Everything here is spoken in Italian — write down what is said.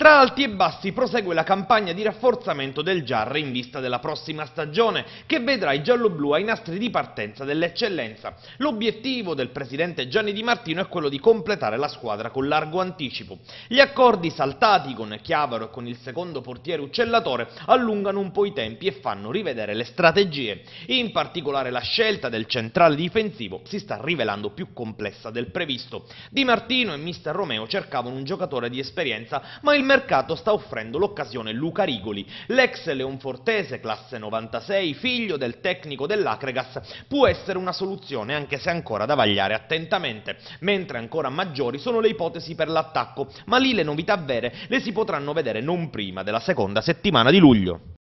Tra alti e bassi prosegue la campagna di rafforzamento del GIAR in vista della prossima stagione, che vedrà i gialloblu ai nastri di partenza dell'eccellenza. L'obiettivo del presidente Gianni Di Martino è quello di completare la squadra con largo anticipo. Gli accordi saltati con Chiavaro e con il secondo portiere Uccellatore allungano un po' i tempi e fanno rivedere le strategie. In particolare la scelta del centrale difensivo si sta rivelando più complessa del previsto. Di Martino e mister Romeo cercavano un giocatore di esperienza, ma il mercato sta offrendo l'occasione Luca Rigoli. L'ex leonfortese, classe 96, figlio del tecnico dell'Acregas, può essere una soluzione anche se ancora da vagliare attentamente, mentre ancora maggiori sono le ipotesi per l'attacco, ma lì le novità vere le si potranno vedere non prima della seconda settimana di luglio.